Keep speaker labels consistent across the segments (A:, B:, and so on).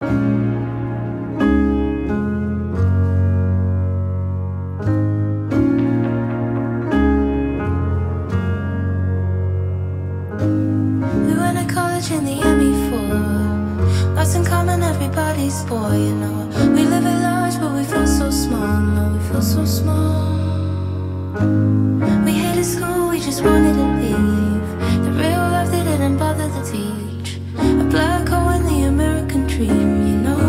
A: We went to college in the ME4. Lots in common, everybody's boy, you know. We live at large, but we feel so small. No, we feel so small. We hated school, we just wanted to leave. The real life they didn't bother to teach. A black hole in the American dream, you know.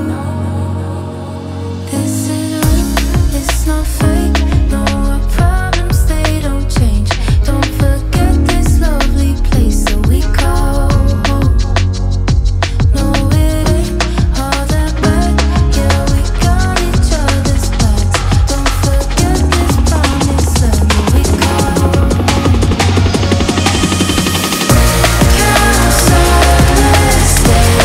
A: This is real, it's not fake. No, our problems, they don't change. Don't forget this lovely place that we call home. No, it ain't all that bad. Yeah, we got each other's backs. Don't forget this promise land that we call home. Countless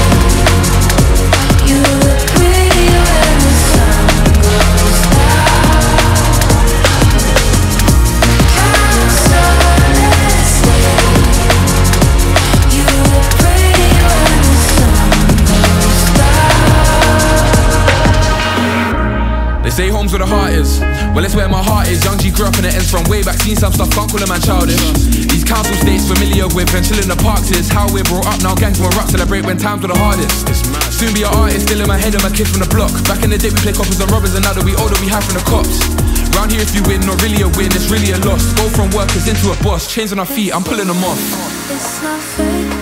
A: days, you look pretty when the sun goes down. Countless days, you look pretty when the sun goes down.
B: They say home's where the heart is. Well, it's where my heart is. Young G grew up and it ends from way back. Seen some stuff, can't call a man childish. These council states familiar with and chill in the parks is how we're brought up. Now gangs will rock, celebrate when times were the hardest. Soon be an artist, still in my head, I'm a kid from the block. Back in the day we play coppers and robbers, and now that we older we hide from the cops. Round here if you win, not really a win, it's really a loss. Go from workers into a boss, chains on our feet, I'm pulling them off.
A: It's not fake.